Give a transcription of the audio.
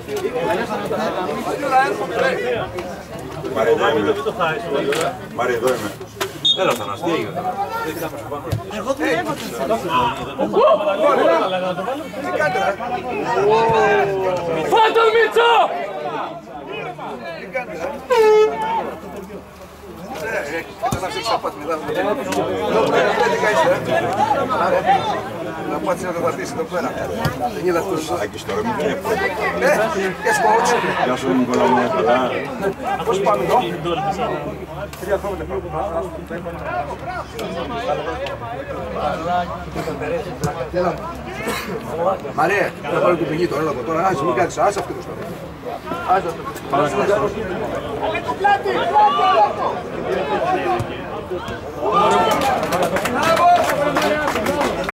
Μάρη, εδώ είμαι. Έλα, Θανάση, τι έγινε. Εγώ δουλεύω τη Φάτο Μίτσο! Να πάτσει να το πατήσει εδώ πέρα. Δεν είναι αυτός. Άκης τώρα μην είναι πρώτο. Yes, coach. Γεια σου Νικόλα μου, μια καλά. Πώς πάμε εδώ. Μαρία, θα πάρω το πηγή τώρα, τώρα. Άσε, μην κάτσεις, άσε αυτό το στόχο. Άσε αυτό. Μπράβο!